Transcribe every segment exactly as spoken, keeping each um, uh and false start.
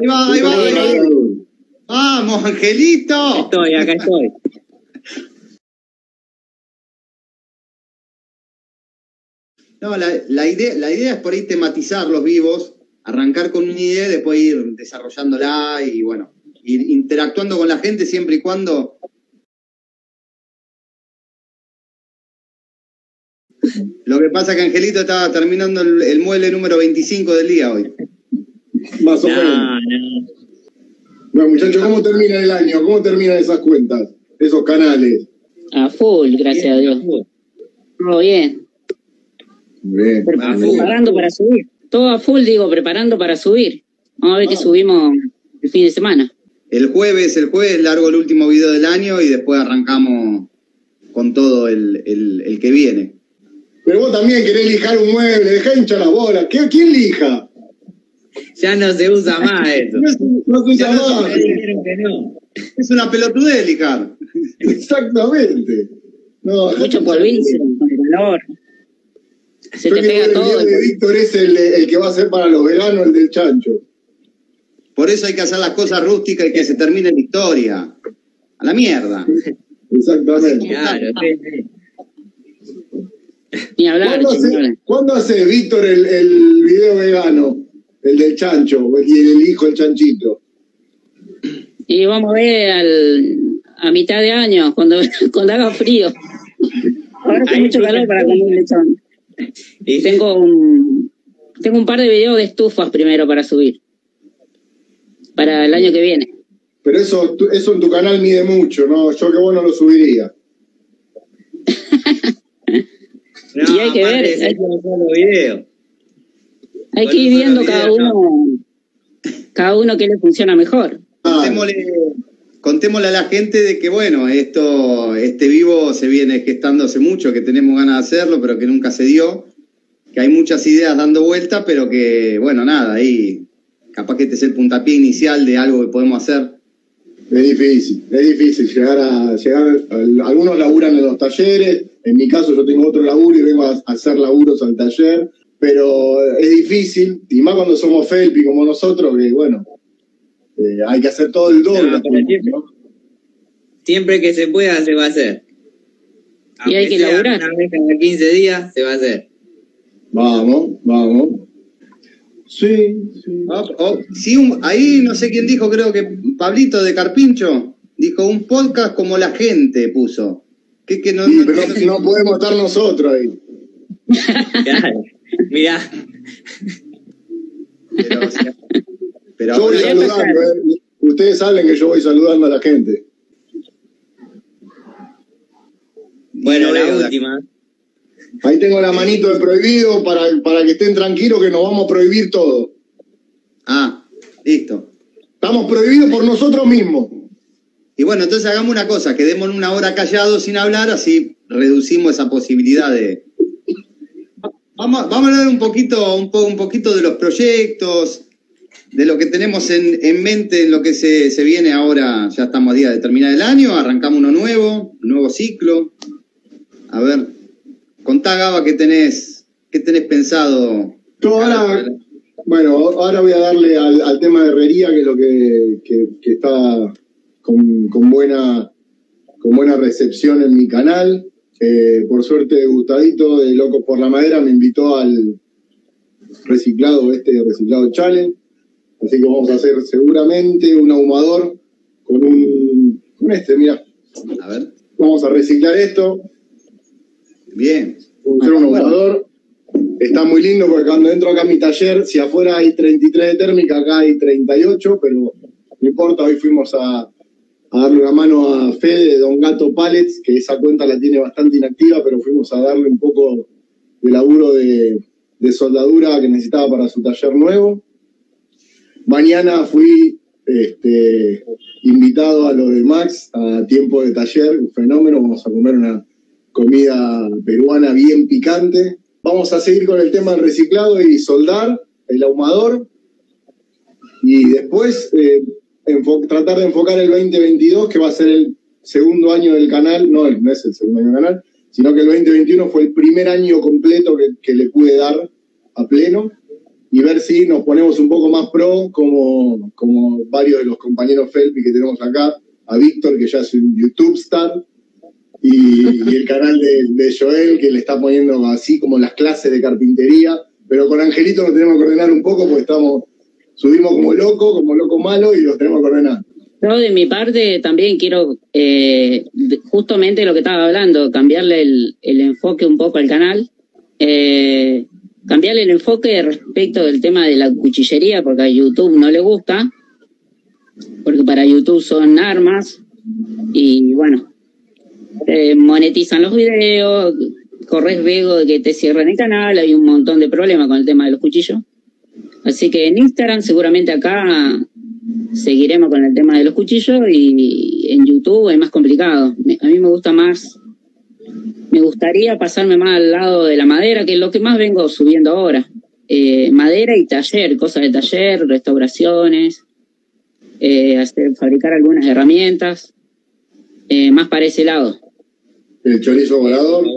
Ahí va, ahí va, ahí va. Vamos, Angelito. Estoy, acá estoy. No, la, la, idea, la idea es por ahí tematizar los vivos, arrancar con una idea, después ir desarrollándola y bueno, ir interactuando con la gente siempre y cuando... Lo que pasa es que Angelito estaba terminando el, el mueble número veinticinco del día hoy. Más o No, menos. no. Bueno, muchachos, ¿cómo termina el año? ¿Cómo terminan esas cuentas? Esos canales. A full, gracias a Dios. Todo bien. Bien. Pre- A full. preparando para subir. Todo a full, digo, preparando para subir. Vamos a ver Ah. que subimos el fin de semana. El jueves, el jueves largo el último video del año y después arrancamos con todo el, el, el que viene. Pero vos también querés lijar un mueble, dejá hinchar las bolas. ¿Qué, ¿Quién lija? Ya no se usa más eso. No, se- no se usa Ya no más. se- Dijeron que no. Es una pelotudez, Licar. Exactamente. No, Mucho polvillo, con el calor. Se yo te quiero pega ver el todo. video de Víctor es el, el que va a ser para los veganos, el del chancho. Por eso hay que hacer las cosas rústicas y que se termine la historia. A la mierda. Exactamente. Claro, sí, sí. Ni hablar, ¿Cuándo hace, señores. ¿cuándo hace Víctor el, el video vegano? El del chancho, y el hijo del chanchito. Y vamos a ver al, a mitad de año, cuando, cuando haga frío. Ahora hace Ahí mucho sí calor que- para comer lechón. Y Tengo un, tengo un par de videos de estufas primero para subir. Para el año que viene. Pero eso, tú- eso en tu canal mide mucho, ¿no? Yo que vos no lo subiría. no, Y hay que aparte ver, de hay- ser un solo video. Hay Con que ir un solo viendo video, cada no. uno, cada uno que le funciona mejor. Ah, Contémosle, contémosle a la gente de que, bueno, esto, este vivo se viene gestando hace mucho, que tenemos ganas de hacerlo, pero que nunca se dio. Que hay muchas ideas dando vuelta, pero que, bueno, nada, ahí capaz que este es el puntapié inicial de algo que podemos hacer. es difícil, es difícil llegar a... llegar a- algunos laburan en los talleres, en mi caso yo tengo otro laburo y vengo a, a hacer laburos al taller, pero es difícil, y más cuando somos Felpi como nosotros, que bueno, eh, hay que hacer todo el doble. No, pero siempre- ¿no? Siempre que se pueda, se va a hacer. Y hay Aunque que sea laburar. una vez cada quince días, se va a hacer. Vamos, vamos. Sí, sí. Oh, oh, sí, un- ahí no sé quién dijo, creo que Pablito de Carpincho, dijo un podcast como la gente puso. Que, que no, Sí, no- pero no- no, no podemos estar nosotros ahí. Claro. Mirá, pero, o sea, pero Yo voy ahora- saludando, eh. Ustedes saben que yo voy saludando a la gente. bueno, no la veo, última. Ahí tengo la manito de prohibido para, para que estén tranquilos que nos vamos a prohibir todo. Ah, listo. Estamos prohibidos por nosotros mismos. Y bueno, entonces hagamos una cosa, quedemos una hora callados sin hablar, así reducimos esa posibilidad de... Vamos, vamos a hablar un poquito, un, po, un poquito de los proyectos, de lo que tenemos en, en mente, en lo que se, se viene ahora. Ya estamos a día de terminar el año, arrancamos uno nuevo, un nuevo ciclo. A ver, contá, Gaba, ¿qué tenés, qué tenés pensado? Yo ahora, bueno, ahora voy a darle al, al tema de herrería, que es lo que, que, que está con, con, buena, con buena recepción en mi canal. Eh, por suerte, Gustavito de Locos por la Madera me invitó al reciclado, este reciclado challenge. Así que vamos a hacer seguramente un ahumador con un, con este, mira. A ver, Vamos a reciclar esto. bien. Vamos a hacer un ahumador. Está muy lindo porque cuando entro acá a mi taller, si afuera hay treinta y tres de térmica, acá hay treinta y ocho, pero no importa, hoy fuimos a, a darle una mano a Fede de Don Gato Pallets, que esa cuenta la tiene bastante inactiva, pero fuimos a darle un poco de laburo de, de soldadura que necesitaba para su taller nuevo. Mañana fui este, invitado a lo de Max, a tiempo de taller, un fenómeno, vamos a comer una comida peruana bien picante. Vamos a seguir con el tema del reciclado y soldar, el ahumador, y después eh, tratar de enfocar el veinte veintidós, que va a ser el segundo año del canal, no, no es el segundo año del canal, sino que el veinte veintiuno fue el primer año completo que, que le pude dar a pleno. y ver si nos ponemos un poco más pro, como, como varios de los compañeros Felpi que tenemos acá, a Víctor, que ya es un YouTube star, y, y el canal de, de Joel, que le está poniendo así como las clases de carpintería, pero con Angelito nos tenemos que ordenar un poco porque estamos, subimos como loco, como loco malo, y los tenemos que ordenar. Yo de mi parte también quiero, eh, justamente lo que estaba hablando, cambiarle el, el enfoque un poco al canal, eh, cambiarle el enfoque respecto del tema de la cuchillería, porque a YouTube no le gusta, porque para YouTube son armas, y bueno, eh, monetizan los videos, corres riesgo de que te cierren el canal, hay un montón de problemas con el tema de los cuchillos. Así que en Instagram, seguramente acá seguiremos con el tema de los cuchillos, y en YouTube es más complicado. A mí me gusta más, me gustaría pasarme más al lado de la madera, que es lo que más vengo subiendo ahora. Eh, madera y taller, cosas de taller, restauraciones, eh, hacer, fabricar algunas herramientas, eh, más para ese lado. El chorizo volador.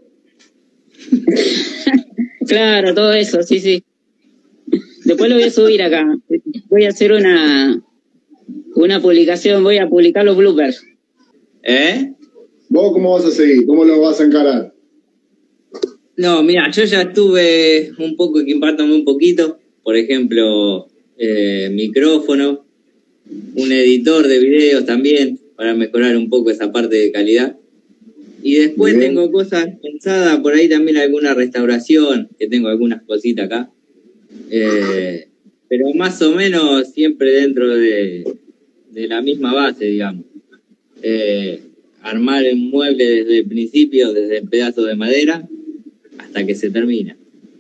Claro, todo eso, sí, sí. Después lo voy a subir acá. Voy a hacer una una publicación, voy a publicar los bloopers. ¿Eh? ¿Vos cómo vas a seguir? ¿Cómo lo vas a encarar? No, mira, yo ya estuve un poco equipándome un poquito. Por ejemplo, eh, micrófono, un editor de videos también, para mejorar un poco esa parte de calidad. Y después Bien. tengo cosas pensadas, por ahí también alguna restauración, que tengo algunas cositas acá. Eh, pero más o menos siempre dentro de, de la misma base, digamos. Eh, armar un mueble desde el principio, desde el pedazo de madera, hasta que se termina.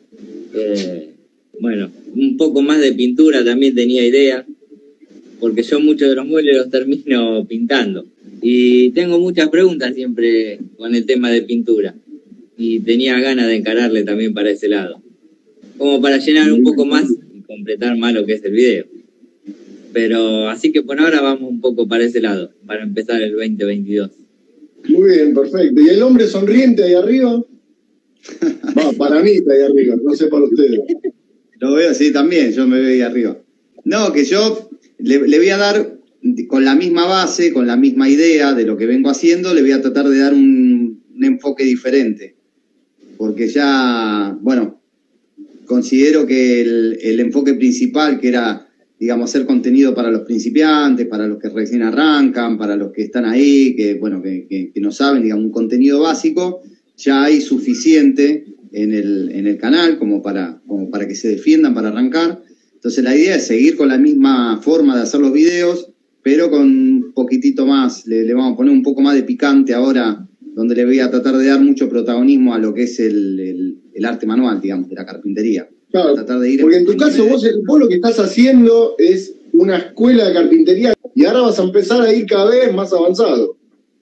Eh, bueno, un poco más de pintura también tenía idea, porque yo muchos de los muebles los termino pintando. Y tengo muchas preguntas siempre con el tema de pintura. Y tenía ganas de encararle también para ese lado. Como para llenar un poco más y completar más lo que es el video. Pero así que por ahora vamos un poco para ese lado, para empezar el veinte veintidós. Muy bien, perfecto. ¿Y el hombre sonriente ahí arriba? Va, para mí está ahí arriba, no sé para ustedes. Lo veo así también, yo me veo ahí arriba. No, que yo le, le voy a dar, con la misma base, con la misma idea de lo que vengo haciendo, le voy a tratar de dar un, un enfoque diferente. Porque ya, bueno, considero que el, el enfoque principal, que era, digamos, hacer contenido para los principiantes, para los que recién arrancan, para los que están ahí, que, bueno, que, que, que no saben, digamos, un contenido básico, ya hay suficiente en el, en el canal como para, como para que se defiendan, para arrancar. Entonces la idea es seguir con la misma forma de hacer los videos, pero con un poquitito más, le, le vamos a poner un poco más de picante ahora, donde le voy a tratar de dar mucho protagonismo a lo que es el, el, el arte manual, digamos, de la carpintería. Claro, Tratar de ir porque en tu caso vos, vos lo que estás haciendo es una escuela de carpintería y ahora vas a empezar a ir cada vez más avanzado.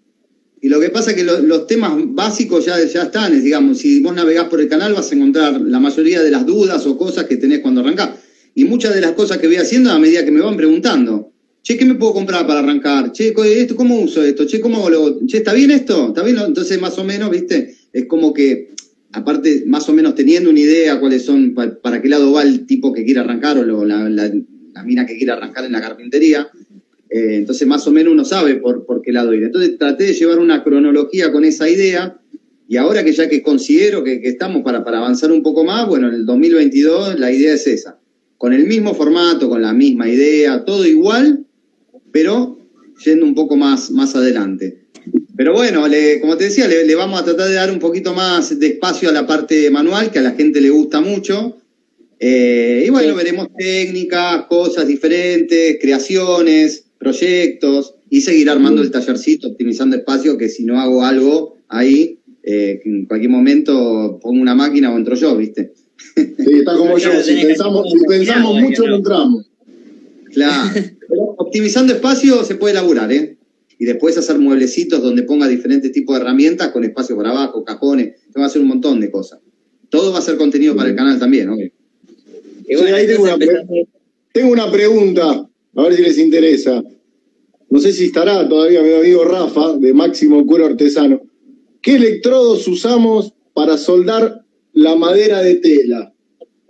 Y lo que pasa es que lo, los temas básicos ya, ya están, es, digamos, si vos navegás por el canal vas a encontrar la mayoría de las dudas o cosas que tenés cuando arrancás. Y muchas de las cosas que voy haciendo a medida que me van preguntando. Che, ¿qué me puedo comprar para arrancar? Che, esto, ¿cómo uso esto? Che, ¿cómo lo...? Che, ¿está bien esto? ¿Está bien? Entonces, más o menos, ¿viste? Es como que, aparte, más o menos teniendo una idea cuáles son, para, para qué lado va el tipo que quiere arrancar o lo, la, la, la mina que quiere arrancar en la carpintería, eh, entonces más o menos uno sabe por, por qué lado ir. Entonces traté de llevar una cronología con esa idea, y ahora que ya que considero que, que estamos para, para avanzar un poco más, bueno, en el dos mil veintidós la idea es esa. Con el mismo formato, con la misma idea, todo igual, pero yendo un poco más, más adelante. Pero bueno, le, como te decía, le, le vamos a tratar de dar un poquito más de espacio a la parte manual, que a la gente le gusta mucho. Eh, y bueno, sí, veremos técnicas, cosas diferentes, creaciones, proyectos, y seguir armando el tallercito, optimizando espacio, que si no hago algo ahí, eh, en cualquier momento pongo una máquina o entro yo, ¿viste? Sí, está como yo, si pensamos, si pensamos mucho no entramos. Claro, pero optimizando espacio se puede laburar, ¿eh? Y después hacer mueblecitos donde ponga diferentes tipos de herramientas con espacio por abajo, cajones, se va a hacer un montón de cosas. Todo va a ser contenido para el canal también, ¿no? Y bueno, sí, ahí tengo una, tengo una pregunta, a ver si les interesa. No sé si estará todavía mi amigo Rafa, de Máximo Cuero Artesano. ¿Qué electrodos usamos para soldar la madera de tela?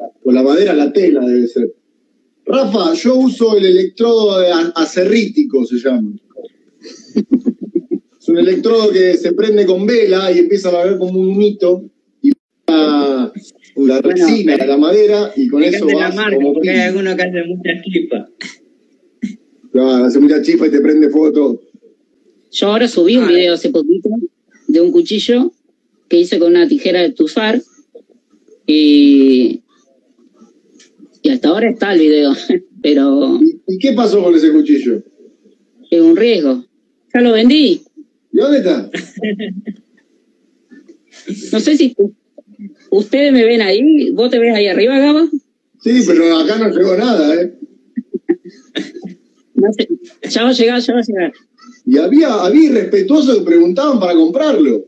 O la madera, la tela debe ser. Rafa, yo uso el electrodo de acerrítico, se llama. Es un electrodo que se prende con vela y empieza a ver como un mito y la, la resina, bueno, la madera, y con eso vas marca, como porque hay algunos que hacen muchas chispas. Claro, hace mucha chispa y te prende foto. Yo ahora subí un video hace poquito de un cuchillo que hice con una tijera de tufar y, y hasta ahora está el video, pero... ¿Y, ¿Y qué pasó con ese cuchillo? Es un riesgo. Ya lo vendí. ¿Y dónde está? No sé si ustedes me ven ahí, ¿vos te ves ahí arriba, Gaba? Sí, pero acá no llegó nada, ¿eh? No sé, ya va a llegar, ya va a llegar. Y había, había irrespetuosos que preguntaban para comprarlo.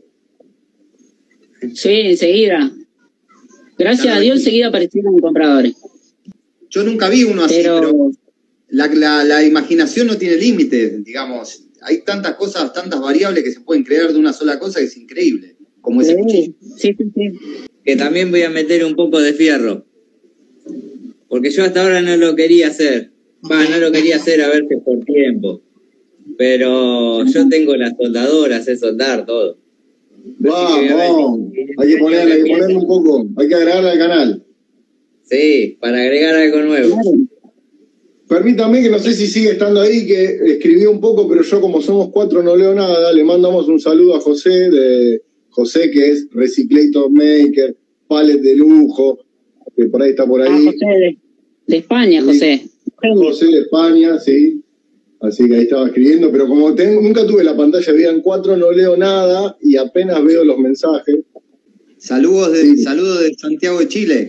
Sí, enseguida. Gracias claro, a Dios, enseguida aparecieron compradores. Yo nunca vi uno así, pero, pero la, la, la imaginación no tiene límites, digamos. Hay tantas cosas, tantas variables que se pueden crear de una sola cosa que es increíble, como ese sí, cuchillo. Sí, sí, sí. Que también voy a meter un poco de fierro. Porque yo hasta ahora no lo quería hacer. Va, no lo quería hacer a ver si por tiempo. Pero yo tengo las soldadoras, sé soldar todo. Vamos, hay que ponerle, hay que ponerle un poco, hay que agregarle al canal. Sí, para agregar algo nuevo. Permítame que no sé si sigue estando ahí, que escribí un poco, pero yo como somos cuatro no leo nada. Le mandamos un saludo a José, de José que es Recyclator Maker, Pallet de lujo, que por ahí está por ahí. Ah, José de, de España, sí. José. José de España, sí. Así que ahí estaba escribiendo, pero como ten, nunca tuve la pantalla, habían cuatro, no leo nada y apenas veo los mensajes. Saludos de, sí. saludos de Santiago de Chile.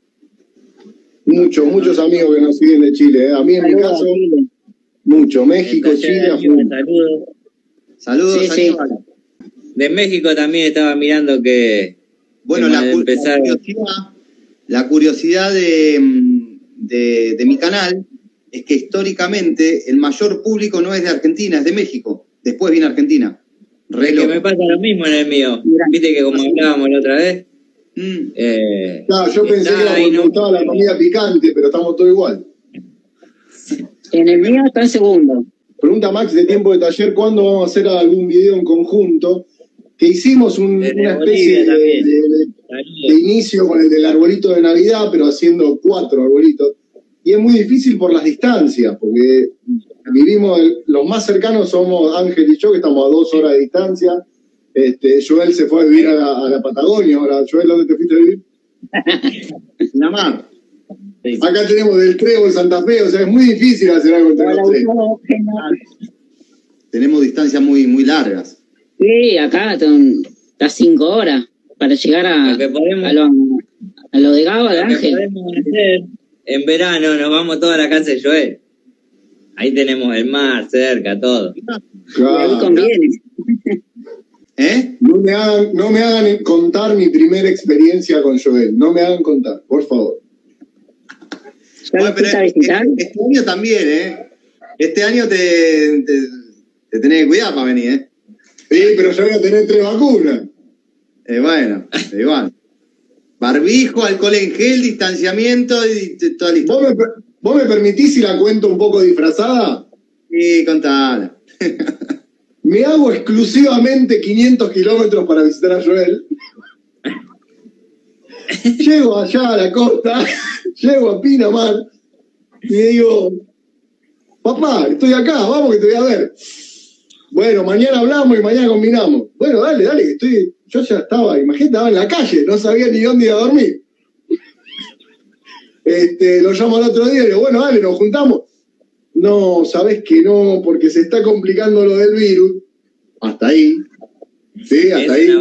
Muchos, muchos amigos que nos siguen de Chile. ¿eh? A mí en mi caso, mucho. México, Chile. Saludos. Saludos, sí, sí. De México también estaba mirando que... Bueno, la, empezar... la curiosidad, la curiosidad de, de, de mi canal es que históricamente el mayor público no es de Argentina, es de México. Después viene Argentina. Re es que me pasa lo mismo en el mío. Viste que como hablábamos la otra vez. Mm. Eh, claro, yo pensé que era porque no, me gustaba la comida picante, pero estamos todos igual. En el mío está en segundo. Pregunta Max de Tiempo de Taller, ¿cuándo vamos a hacer algún video en conjunto? Que hicimos un, una especie de, de, de, de inicio con el del arbolito de Navidad, pero haciendo cuatro arbolitos. Y es muy difícil por las distancias, porque vivimos, el, los más cercanos somos Ángel y yo, que estamos a dos horas de distancia. Este, Joel se fue a vivir a la, a la Patagonia. Ahora, Joel, ¿dónde te fuiste a vivir? La mar. Sí. Acá tenemos del Trébol, Santa Fe, o sea, es muy difícil hacer algo entre los tres. Tenemos distancias muy, muy largas. Sí, acá está cinco horas para llegar a, lo podemos, a, lo, a lo de Gaba, de Ángel. Podemos hacer, en verano nos vamos toda la casa de Joel. Ahí tenemos el mar cerca, todo. Claro. Ahí conviene. ¿Eh? No me hagan, no me hagan contar mi primera experiencia con Joel. No me hagan contar, por favor. Bueno, pero este, este año también, ¿eh? Este año te, te, te tenés que cuidar para venir, ¿eh? Sí, pero yo voy a tener tres vacunas. Eh, bueno, igual. Barbijo, alcohol en gel, distanciamiento y toda la historia. ¿Vos me, ¿Vos me permitís si la cuento un poco disfrazada? Sí, contala. Me hago exclusivamente quinientos kilómetros para visitar a Joel. Llego allá a la costa, llego a Pinamar y le digo, papá, estoy acá, vamos que te voy a ver. Bueno, mañana hablamos y mañana combinamos. Bueno, dale, dale, que estoy, yo ya estaba, imagínate, estaba en la calle, no sabía ni dónde iba a dormir. Este, lo llamo al otro día y le digo, bueno, dale, nos juntamos. No, sabés que no, porque se está complicando lo del virus. Hasta ahí. Sí, hasta ahí.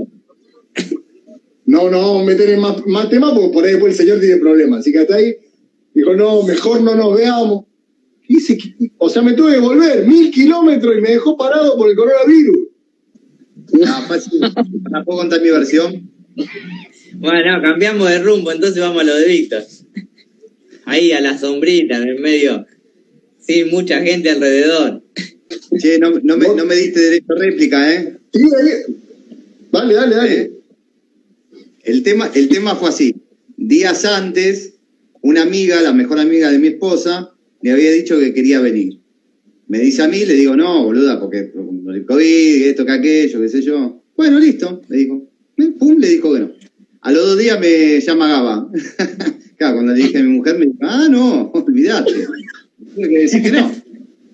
No, no vamos a meter en más, más temas porque por ahí después el señor tiene problemas. Así que hasta ahí dijo, no, mejor no nos veamos. Y se, o sea, me tuve que volver mil kilómetros y me dejó parado por el coronavirus. No, fácil. ¿No puedo contar mi versión? Bueno, cambiamos de rumbo, entonces vamos a lo de Víctor. Ahí a la sombrita, en el medio. Sí, mucha gente alrededor. Che, no, no, me, no me diste derecho a réplica, ¿eh? Sí, dale, dale, dale. ¿Eh? El tema, el tema fue así. días antes, una amiga, la mejor amiga de mi esposa, me había dicho que quería venir. Me dice a mí, le digo, no, boluda, porque el COVID, esto que aquello, qué sé yo. Bueno, listo, le dijo. Pum, le dijo que no. A los dos días me llama Gaba. Claro, cuando le dije a mi mujer, me dijo, ah, no, olvidate. Tuve que decir que no.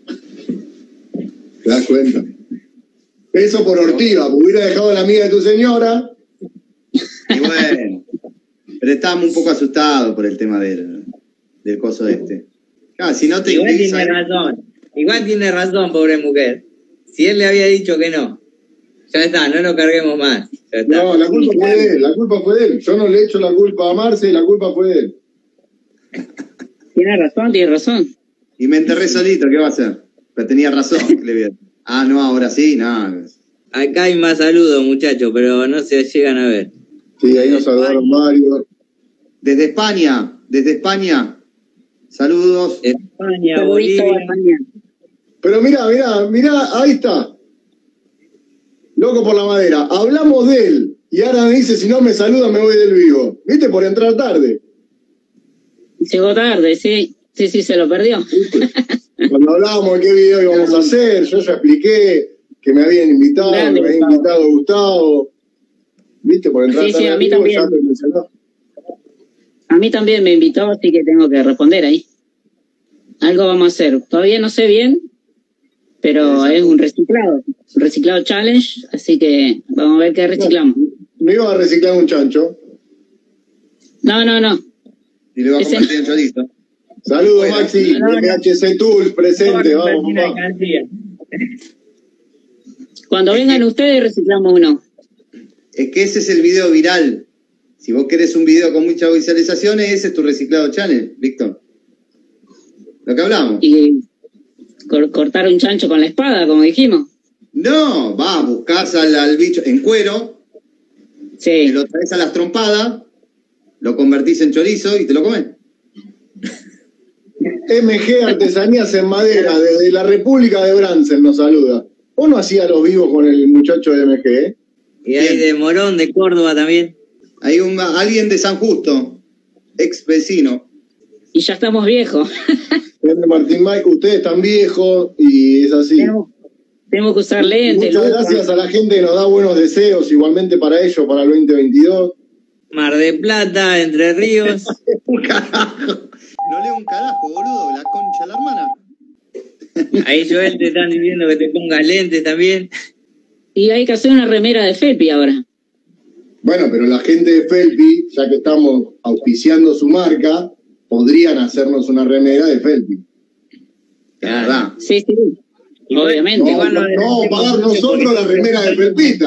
¿Te das cuenta? Eso por ortiva, hubiera dejado a la amiga de tu señora. Y bueno, pero estábamos un poco asustados por el tema del, del coso este. Claro, si no te Igual ingresa, tiene razón, igual tiene razón, pobre mujer. Si él le había dicho que no, ya está, no lo carguemos más. Ya está. No, la culpa fue de él, la culpa fue de él. Yo no le echo la culpa a Marce, la culpa fue de él. Tiene razón, tiene razón. Y me enterré solito, ¿qué va a hacer? Pero tenía razón. Le vi. Ah, no, ahora sí, no. Acá hay más saludos, muchachos, pero no se llegan a ver. Sí, ahí nos saludaron varios. Desde España, desde España. Saludos. España, Saludito a Bolivia. España. Pero mirá, mirá, mirá, ahí está. Loco por la madera. Hablamos de él. Y ahora me dice, si no me saluda, me voy del vivo. ¿Viste? Por entrar tarde. Llegó tarde, sí. Sí, sí, se lo perdió. Cuando hablábamos de qué video íbamos a hacer, yo ya expliqué que me habían invitado, Grande, me había Gustavo. invitado Gustavo. ¿Viste? Por entrar Sí, sí, tarde a al mí vivo, también. ya me mencionó. A mí también me invitó, así que tengo que responder ahí. Algo vamos a hacer. Todavía no sé bien, pero es un reciclado. Un reciclado challenge, así que vamos a ver qué reciclamos. Me iba a reciclar un chancho. No, no, no. Y le va a Ese compartir el chorizo. Saludos, Bueno, Maxi. no, no. M H C Tools, presente. Por Vamos, Martina papá. García. Cuando vengan ustedes, reciclamos uno. Es que ese es el video viral. Si vos querés un video con muchas visualizaciones, ese es tu reciclado channel, Víctor. Lo que hablamos. Y cor- cortar un chancho con la espada, como dijimos. No, va, buscás al, al bicho en cuero, Sí. te lo traes a las trompadas, lo convertís en chorizo y te lo comes. M G Artesanías en Madera, desde la República de Bransen nos saluda. ¿Vos no hacías los vivos con el muchacho de M G, eh? Y hay Bien. de Morón, de Córdoba también. Hay un, alguien de San Justo, ex vecino. Y ya estamos viejos. Es de Martín Mike, ustedes están viejos y es así. tenemos, tenemos que usar lentes. Muchas lupa. gracias a la gente que nos da buenos deseos, igualmente para ellos, para el veinte veintidós. Mar de Plata, Entre Ríos. Un carajo. No leo un carajo, boludo, la concha de la hermana. Ahí Joel te están diciendo que te pongas lentes también. Y hay que hacer una remera de Felpi ahora. Bueno, pero la gente de Felpi, ya que estamos auspiciando su marca, podrían hacernos una remera de Felpi. La verdad. Sí, sí. Igual- Obviamente. igual No, no, pagar nosotros la remera de Felpita.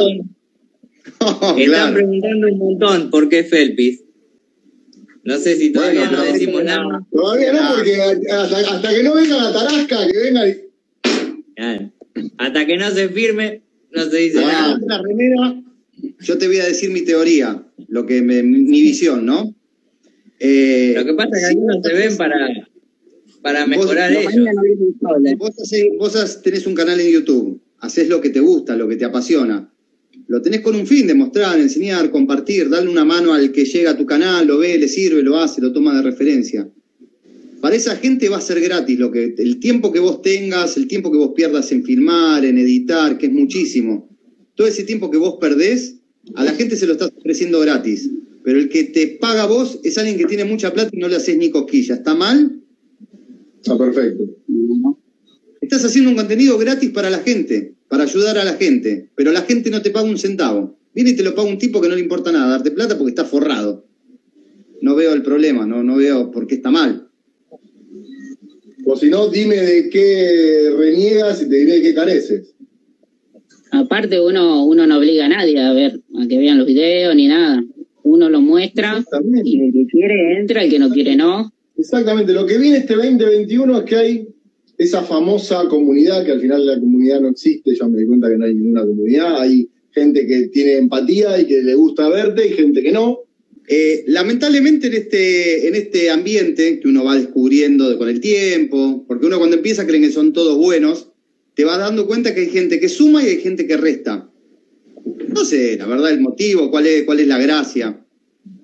Oh, Están claro. preguntando un montón por qué Felpis. No sé si todavía Bueno, no pero- decimos nada. Todavía no, porque hasta, hasta que no venga la tarasca, que venga y... Claro. Hasta que no se firme, no se dice Ah. nada. La remera, yo te voy a decir mi teoría, lo que me, mi visión, ¿no? Eh, Lo que pasa es que si algunos vos se ven para, para mejorar vos- ellos. Mañana viene el sol. Vos, hacés- vos has- tenés un canal en YouTube, haces lo que te gusta, lo que te apasiona. Lo tenés con un fin de mostrar, enseñar, compartir, darle una mano al que llega a tu canal, lo ve, le sirve, lo hace, lo toma de referencia. Para esa gente va a ser gratis lo que, el tiempo que vos tengas, el tiempo que vos pierdas en filmar, en editar, que es muchísimo. Todo ese tiempo que vos perdés, a la gente se lo estás ofreciendo gratis. Pero el que te paga a vos es alguien que tiene mucha plata y no le haces ni cosquilla. ¿Está mal? Está perfecto. Estás haciendo un contenido gratis para la gente, para ayudar a la gente, pero la gente no te paga un centavo. Viene y te lo paga un tipo que no le importa nada, darte plata porque está forrado. No veo el problema, no, no veo por qué está mal. O si no, dime de qué reniegas y te diré de qué careces. Aparte, uno, uno no obliga a nadie a ver, a que vean los videos ni nada. Uno lo muestra Exactamente. y el que quiere entra, el que no quiere no. Exactamente. Lo que viene este veinte veintiuno es que hay esa famosa comunidad, que al final la comunidad no existe, ya me di cuenta que no hay ninguna comunidad. Hay gente que tiene empatía y que le gusta verte y gente que no. Eh, lamentablemente en este, en este ambiente que uno va descubriendo con el tiempo, porque uno cuando empieza creen que son todos buenos, te vas dando cuenta que hay gente que suma y hay gente que resta. No sé, la verdad, el motivo, cuál es, cuál es la gracia.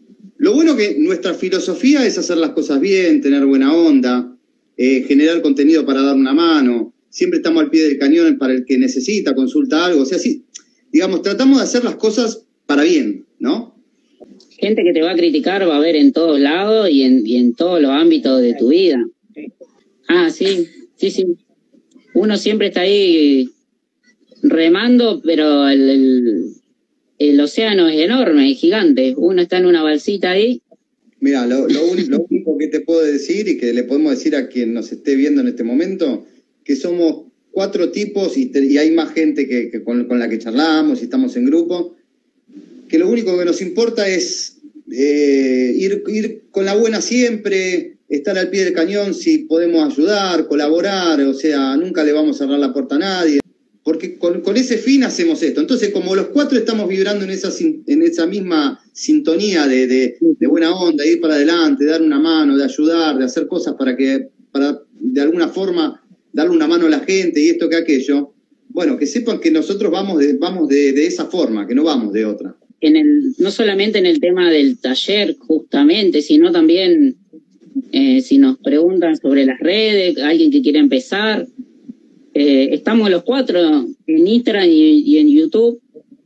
Lo bueno que nuestra filosofía es hacer las cosas bien, tener buena onda, eh, generar contenido para dar una mano. Siempre estamos al pie del cañón para el que necesita, consulta algo. O sea, sí, digamos, tratamos de hacer las cosas para bien, ¿no? Gente que te va a criticar va a haber en todos lados y en, y en todos los ámbitos de tu vida. Ah, sí, sí, sí. Uno siempre está ahí remando, pero el, el, el océano es enorme, es gigante. Uno está en una balsita ahí. Mira, lo, lo, lo único que te puedo decir y que le podemos decir a quien nos esté viendo en este momento, que somos cuatro tipos y, te, y hay más gente que, que con, con la que charlamos y estamos en grupo, que lo único que nos importa es eh, ir, ir con la buena siempre, estar al pie del cañón si podemos ayudar, colaborar, o sea, nunca le vamos a cerrar la puerta a nadie, porque con, con ese fin hacemos esto. Entonces, como los cuatro estamos vibrando en esa, en esa misma sintonía de, de, de buena onda, de ir para adelante, de dar una mano, de ayudar, de hacer cosas para que, para de alguna forma darle una mano a la gente y esto que aquello, bueno, que sepan que nosotros vamos de, vamos de, de esa forma, que no vamos de otra. En el, no solamente en el tema del taller, justamente, sino también eh, si nos preguntan sobre las redes, alguien que quiera empezar, eh, estamos los cuatro en Instagram y, y en YouTube,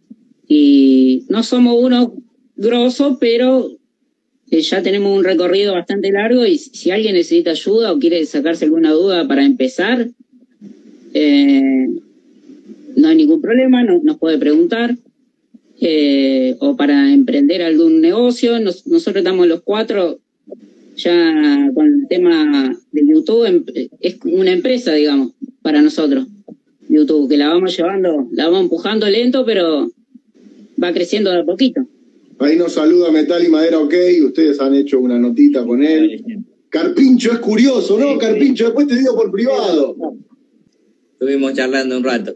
y no somos unos grosos, pero eh, ya tenemos un recorrido bastante largo, y si alguien necesita ayuda o quiere sacarse alguna duda para empezar, eh, no hay ningún problema, no, nos puede preguntar. Eh, o para emprender algún negocio. Nos, nosotros estamos los cuatro ya con el tema de YouTube, es una empresa, digamos, para nosotros, YouTube, que la vamos llevando, la vamos empujando lento, pero va creciendo de a poquito. Ahí nos saluda Metal y Madera OK, ustedes han hecho una notita con él. Carpincho es curioso, ¿no? Carpincho, después te digo por privado. Estuvimos charlando un rato.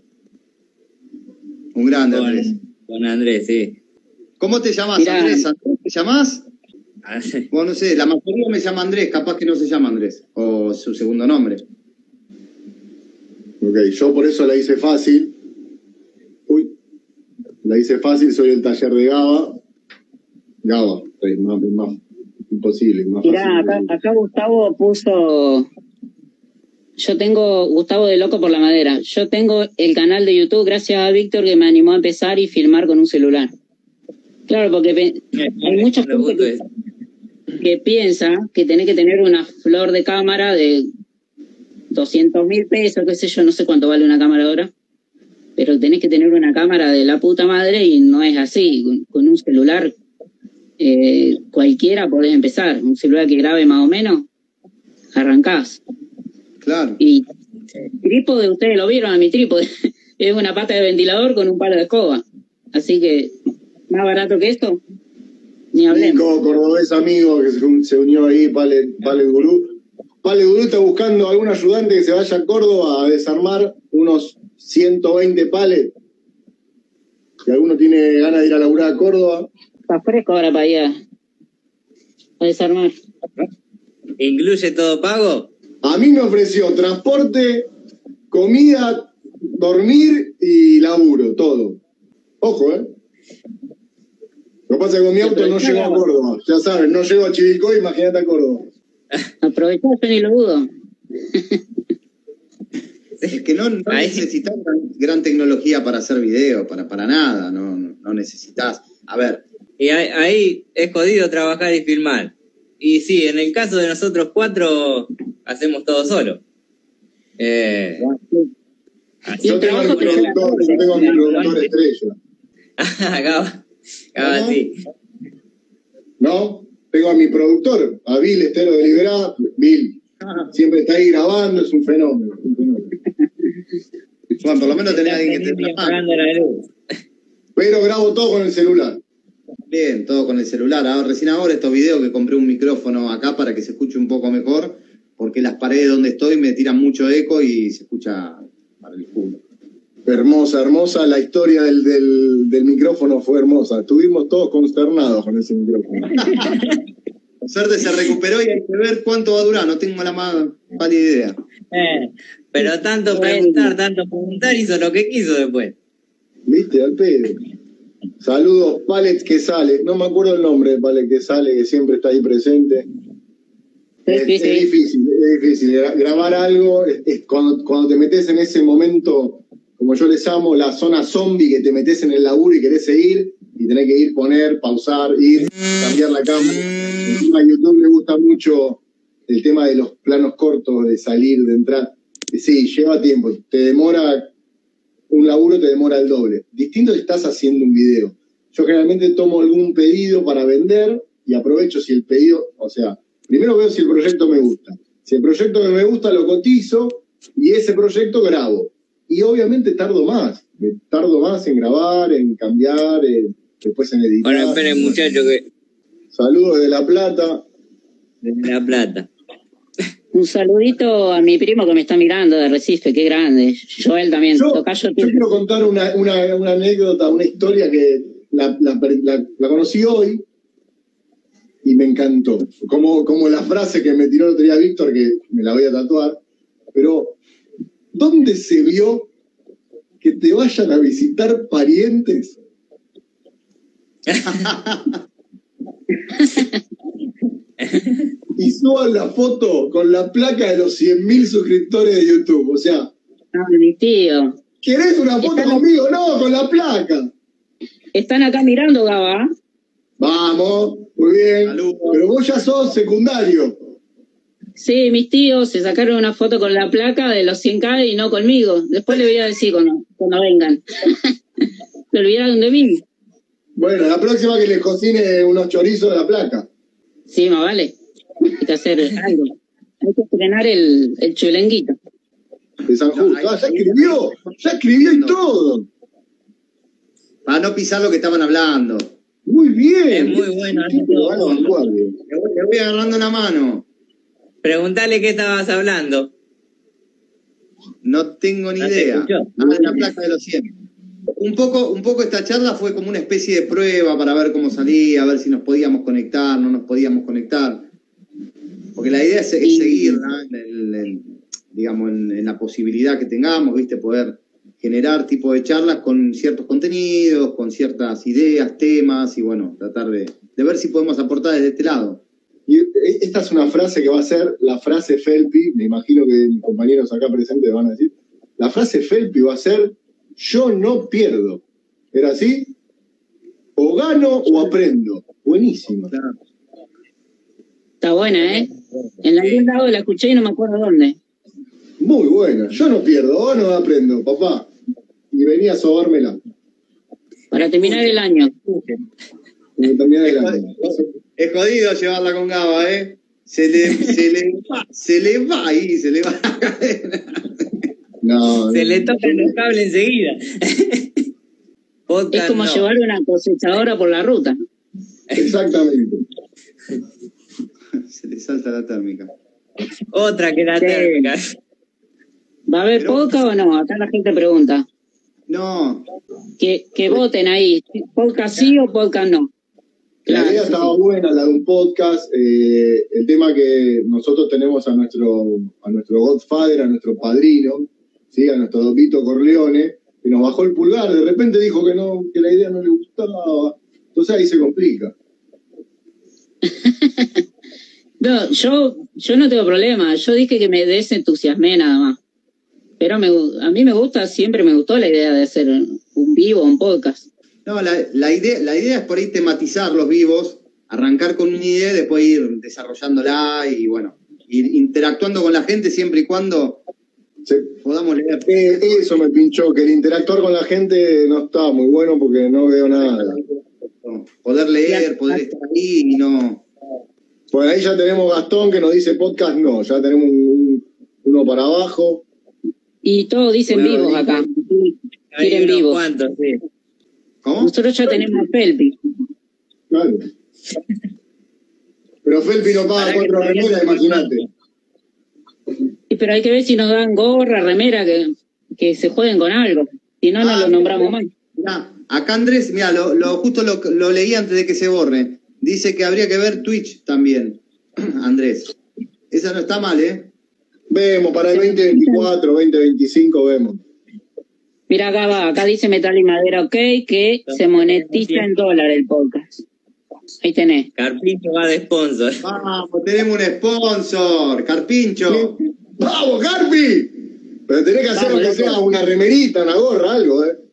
Un grande, Andrés. Con Andrés, sí. ¿Cómo te llamas, Mirá. Andrés? ¿Andrés te llamás? Bueno, no sé, la mayoría me llama Andrés, capaz que no se llama Andrés, o su segundo nombre. Ok, yo por eso la hice fácil. Uy, la hice fácil, soy el taller de Gaba. Gaba, es más, es más imposible, más Mirá, fácil. acá, acá Gustavo puso... Yo tengo, Gustavo de Loco por la Madera, yo tengo el canal de YouTube gracias a Víctor que me animó a empezar y filmar con un celular. Claro, porque pe- hay mucha gente que, que piensa que tenés que tener una flor de cámara de doscientos mil pesos, qué sé yo, no sé cuánto vale una cámara ahora, pero tenés que tener una cámara de la puta madre y no es así. Con, con un celular eh, cualquiera podés empezar, un celular que grabe más o menos, arrancás. Claro. Y trípode, ustedes lo vieron a mi trípode, es una pata de ventilador con un palo de escoba. Así que, más barato que esto, ni hablemos. Nico, cordobés amigo, que se, se unió ahí, Pale, Pale Gurú. Pale Gurú está buscando algún ayudante que se vaya a Córdoba a desarmar unos ciento veinte pales. Si alguno tiene ganas de ir a laburar a Córdoba. Está fresco ahora para ir a, a desarmar. ¿Incluye todo pago? A mí me ofreció transporte, comida, dormir y laburo, todo. Ojo, ¿eh? Lo que pasa es que con mi auto no llego a Córdoba. Ya saben, no llego a Chivilcoy, imagínate a Córdoba. Aprovechá, yo ni lo dudo. Es que no, no necesitas gran, gran tecnología para hacer video, para, para nada, no, no, no necesitas. A ver. Y ahí, ahí es jodido trabajar y filmar. Y sí, en el caso de nosotros cuatro, hacemos todo solo. Eh, Yo tengo mi productor, yo tengo mi productor estrella. Gaba, Gaba, sí. ¿No? Tengo a mi productor, a Bill Estero de Liberá. Bill, siempre está ahí grabando, es un fenómeno. Un fenómeno. Bueno, por lo menos tenés a alguien que te apagando la luz. Pero grabo todo con el celular. Bien, todo con el celular. Ahora, recién ahora estos videos que compré un micrófono acá para que se escuche un poco mejor, porque las paredes donde estoy me tiran mucho eco y se escucha para el culo. Hermosa, hermosa. La historia del, del, del micrófono fue hermosa. Estuvimos todos consternados con ese micrófono. Por suerte se recuperó y hay que ver cuánto va a durar. No tengo la más pálida idea. Eh, pero tanto preguntar, tanto preguntar, hizo lo que quiso después. ¿Viste? Al pedo. Saludos, Palex que sale. No me acuerdo el nombre de Palex que sale, que siempre está ahí presente. Es, es difícil, es difícil. Grabar algo, es, es cuando, cuando te metes en ese momento, como yo les amo, la zona zombie, que te metes en el laburo y querés seguir, y tenés que ir, poner, pausar, ir, cambiar la cámara. Encima a YouTube le gusta mucho el tema de los planos cortos, de salir, de entrar. Sí, lleva tiempo. Te demora, un laburo te demora el doble. Distinto si estás haciendo un video. Yo generalmente tomo algún pedido para vender y aprovecho si el pedido, o sea, primero veo si el proyecto me gusta. Si el proyecto que me gusta lo cotizo y ese proyecto grabo. Y obviamente tardo más. Tardo más en grabar, en cambiar, en, después en editar. Bueno, esperen, muchachos, que... Saludos de La Plata. De La Plata. Un saludito a mi primo que me está mirando de Recife, qué grande. Joel también. Yo, Tocayo, yo quiero contar una, una, una anécdota, una historia que la, la, la, la conocí hoy y me encantó. Como, como la frase que me tiró el otro día Víctor, que me la voy a tatuar. Pero, ¿dónde se vio que te vayan a visitar parientes? Y suban la foto con la placa de los cien mil suscriptores de YouTube. O sea, ah, mi tío. ¿Querés una foto Están conmigo? No, con la placa. Están acá mirando, Gaba. Vamos, muy bien. Saludos. Pero vos ya sos secundario. Sí, mis tíos se sacaron una foto con la placa de los cien K y no conmigo. Después le voy a decir cuando, cuando vengan. Se olvidaron de mí. Bueno, la próxima que les cocine unos chorizos de la placa. Sí, más vale. Hay que hacer algo. Hay que estrenar el, el chulenguito. De San Justo. No, Ah, ya escribió. Ya escribió y no. todo. Para no pisar lo que estaban hablando. Muy bien. Es muy bueno. Sí, pero van a vanguardia. Le voy, le voy agarrando una mano. Preguntale qué estabas hablando. No tengo ni ¿No te idea. escuchó? Ah, de la placa de los cien. Un poco, un poco esta charla fue como una especie de prueba para ver cómo salía, a ver si nos podíamos conectar, no nos podíamos conectar. Porque la idea es, es seguirla, en el- en- digamos, en, en la posibilidad que tengamos, ¿viste? Poder generar tipo de charlas con ciertos contenidos, con ciertas ideas, temas, y bueno, tratar de, de ver si podemos aportar desde este lado. Y esta es una frase que va a ser la frase Felpi, me imagino que mis compañeros acá presentes van a decir. La frase Felpi va a ser: yo no pierdo. ¿Era así? O gano o aprendo. Buenísimo. Claro. Está buena, ¿eh? En algún lado la escuché y no me acuerdo dónde. Muy buena. Yo no pierdo, o no aprendo, papá. Y venía a sobármela. Para terminar el año. Y terminar el año. Es jodido llevarla con Gaba, ¿eh? Se le, se le, va, se le va ahí, se le va la cadena. No, Se no. le tocan los cables enseguida. Podcast Es como no. llevar una cosechadora por la ruta. Exactamente. Se le salta la térmica. Otra que la Sí. térmica. ¿Va a haber Pero- podcast o no? Acá la gente pregunta. No, Que, que voten ahí. ¿Podcast sí o podcast no? La Claro, idea sí, estaba sí. buena, la de un podcast. Eh, el tema que nosotros tenemos a nuestro, a nuestro Godfather, a nuestro padrino, ¿sí? A nuestro Vito Corleone, que nos bajó el pulgar. De repente dijo que no, que la idea no le gustaba. Entonces ahí se complica. No, yo, yo no tengo problema. Yo dije que me desentusiasmé nada más. Pero me, a mí me gusta, siempre me gustó la idea de hacer un vivo, un podcast. no la, la, idea, la idea es por ahí tematizar los vivos, arrancar con una idea y después ir desarrollándola y bueno, ir interactuando con la gente siempre y cuando Se- podamos leer. eh, eso me pinchó, que el interactuar con la gente no está muy bueno porque no veo nada. Poder leer, poder estar ahí y no... Pues ahí ya tenemos Gastón que nos dice podcast no, ya tenemos un- uno para abajo. Y todos dicen Bueno, vivos y- acá. Hay Quieren unos vivos. cuantos, sí. ¿Cómo? Nosotros ya tenemos a Felpi. Claro. Pero Felpi no paga Para que cuatro te remeras, veas imagínate. Sí, pero hay que ver si nos dan gorra, remera, que, que se jueguen con algo. Si no, no Ah, lo nombramos más. Mirá, acá Andrés, mira, lo, lo, justo lo, lo leí antes de que se borre. Dice que habría que ver Twitch también, Andrés. Esa no está mal, ¿eh? Vemos, para el veinte veinticuatro, veinte veinticinco vemos. Mira, acá va, acá dice Metal y Madera, ok, que se monetiza en dólar el podcast. Ahí tenés. Carpincho va de sponsor. Vamos, tenemos un sponsor, Carpincho. ¡Vamos, Carpi! Pero tenés que hacer aunque sea una remerita, una gorra, algo, ¿eh?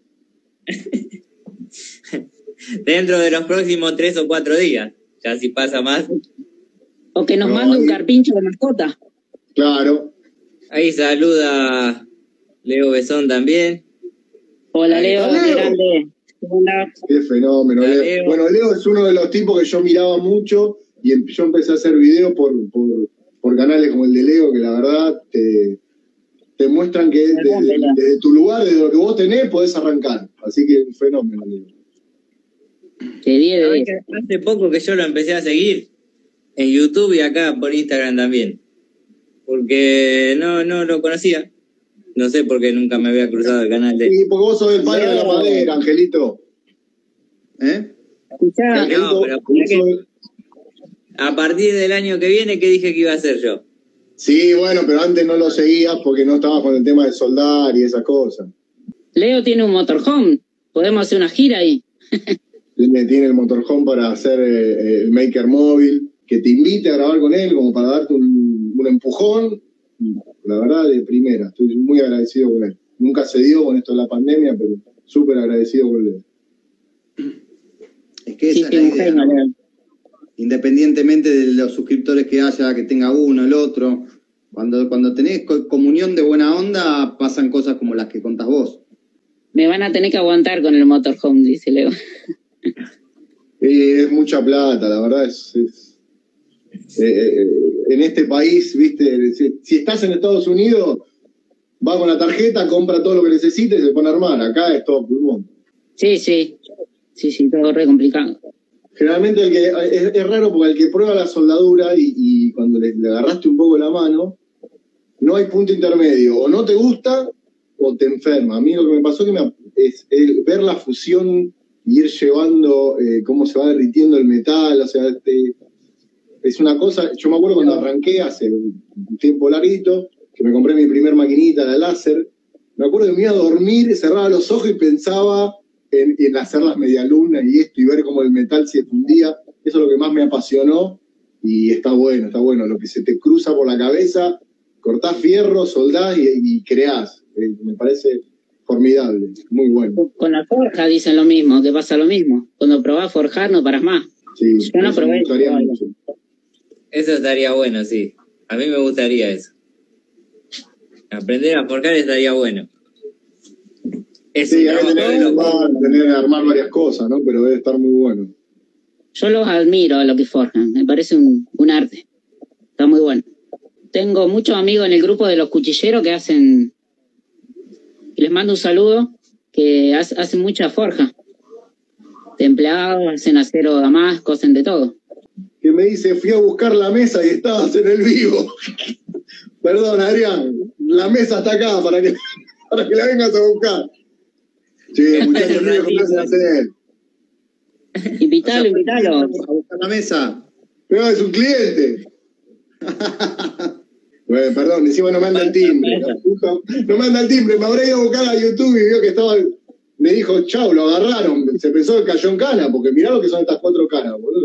Dentro de los próximos tres o cuatro días. Ya si pasa más. O que nos No, mande un ahí- carpincho de mascota. Claro. Ahí saluda Leo Besón también. Hola, Ahí Leo, está, Leo. grande. Hola. Qué fenómeno, Hola, Leo. Leo. Bueno, Leo es uno de los tipos que yo miraba mucho y em- yo empecé a hacer videos por, por, por canales como el de Leo, que la verdad te, te muestran que desde, desde tu lugar, desde lo que vos tenés, podés arrancar. Así que un fenómeno, Leo. De diez de ¿Sabés diez. que hace poco que yo lo empecé a seguir en YouTube y acá por Instagram también. Porque no, no lo conocía. No sé por qué nunca me había cruzado el canal de él. Y porque vos sos el padre de la madera, Angelito. ¿Eh? Escuchá, Angelito, no, pero vos mirá que- sos- A partir del año que viene, ¿qué dije que iba a hacer yo? Sí, bueno, pero antes no lo seguías porque no estabas con el tema de soldar y esas cosas. Leo tiene un motorhome. Podemos hacer una gira ahí. Tiene, tiene el motorhome para hacer eh, el maker móvil, que te invite a grabar con él como para darte un, un empujón. La verdad, de primera, estoy muy agradecido con él. Nunca se dio con esto de la pandemia, pero súper agradecido con él. Es que Sí, esa sí, es la un idea, genio, ¿no? Leo. Independientemente de los suscriptores que haya, que tenga uno, el otro, cuando, cuando tenés co- comunión de buena onda, pasan cosas como las que contás vos. Me van a tener que aguantar con el motorhome, dice Leo. Eh, es mucha plata, la verdad. es, es- eh, eh, En este país, viste, si, si estás en Estados Unidos, va con la tarjeta, compra todo lo que necesita y se pone a armar. Acá es todo pulmón. Sí, sí. Sí, sí, todo re complicado. Generalmente el que es, es raro porque el que prueba la soldadura y, y cuando le, le agarraste un poco la mano, no hay punto intermedio. O no te gusta o te enferma. A mí lo que me pasó que me, es el, ver la fusión y ir llevando eh, cómo se va derritiendo el metal. O sea, este, es una cosa. Yo me acuerdo cuando arranqué hace un tiempo larguito, que me compré mi primer maquinita, la láser. Me acuerdo que me iba a dormir, cerraba los ojos y pensaba en, en hacer las medialunas y esto y ver cómo el metal se fundía. Eso es lo que más me apasionó y está bueno, está bueno. Lo que se te cruza por la cabeza, cortás fierro, soldás y, y creás. Eh, me parece formidable, muy bueno. Con la forja dicen lo mismo, que pasa lo mismo. Cuando probás a forjar no paras más. Sí, Yo no eso me probé, gustaría pero- mucho. Eso estaría bueno, sí. A mí me gustaría eso. Aprender a forjar estaría bueno. Es Sí, un hay que trabajo de tener, loco. tener armar varias cosas, ¿no? Pero debe estar muy bueno. Yo los admiro a lo que forjan. Me parece un, un arte. Está muy bueno. Tengo muchos amigos en el grupo de los cuchilleros que hacen... y les mando un saludo, que hace- hacen mucha forja. Templados, hacen acero damasco, hacen de todo. Que me dice, fui a buscar la mesa y estabas en el vivo. Perdón, Adrián, la mesa está acá para que, para que la vengas a buscar. Che, muchachos, no me hacen hacer. Invítalo, invítalo. A buscar la mesa. No, es un cliente. Bueno, perdón, encima no me anda el timbre. la puta- No me anda el timbre, me habré ido a buscar a YouTube y vio que estaba... Me dijo, chau, lo agarraron. Se pensó que cayó en cana, porque mirá lo que son estas cuatro canas, boludo.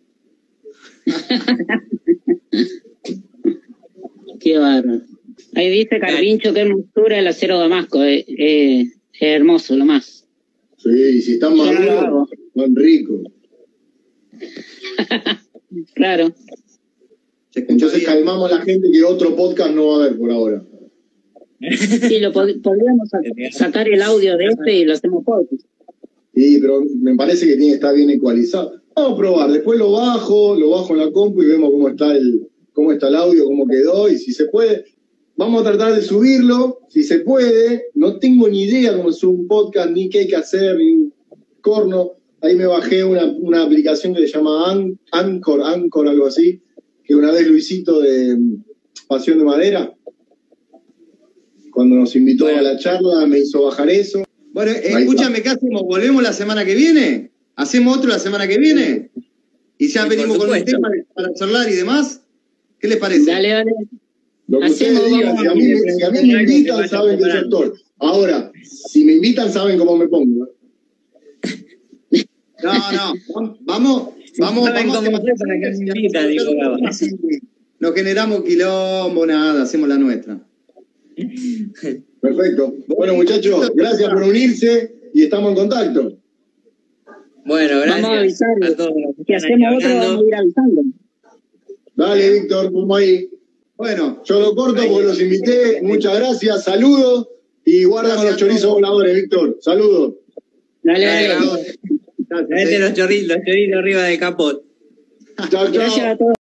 Qué bárbaro. Ahí dice Carpincho que hermosura el acero damasco. Eh, eh, es hermoso, lo más. Sí, y si están Yo no lo maduros, hago. son ricos. Claro. Se escucha Entonces bien. calmamos a la gente que otro podcast no va a haber por ahora. Sí, lo pod- podríamos sa- sacar el audio de este y lo hacemos podcast. Sí, pero me parece que tiene que estar bien ecualizado. Vamos a probar, después lo bajo, lo bajo en la compu y vemos cómo está el, cómo está el audio, cómo quedó, y si se puede, vamos a tratar de subirlo, si se puede. No tengo ni idea cómo es un podcast, ni qué hay que hacer, ni un corno. Ahí me bajé una, una aplicación que se llama An- Anchor, Anchor, algo así, que una vez Luisito de Pasión de Madera, cuando nos invitó Bueno. a la charla, me hizo bajar eso. Bueno, eh, Ahí escúchame, ¿qué hacemos? ¿Volvemos la semana que viene? ¿Hacemos otro la semana que viene? Y ya Sí, venimos por con un supuesto. tema para charlar y demás. ¿Qué les parece? Dale, dale. Lo que Hacemos, ustedes digan, vamos si a mí, me- si a mí me invitan, saben que soy actor. Ahora, si me invitan, saben cómo me pongo. No, no, vamos, vamos, Saben vamos. cómo hacer para que me invita, digo, Gaba. No generamos quilombo, nada, hacemos la nuestra. Perfecto. Bueno, muchachos, gracias por unirse y estamos en contacto. Bueno, gracias Vamos a avisar. a todos los que Si están ahí hacemos otro, hablando. vamos a ir avisando. Dale, Víctor, vamos ahí. Bueno, Yo lo corto porque los invité. Muchas gracias, saludos y guarda con los chorizos voladores, Víctor. Saludos. Dale, Dale, dale. Gabo. Traete los chorritos, los chorritos arriba del capot. Chao, Gracias chao. a todos.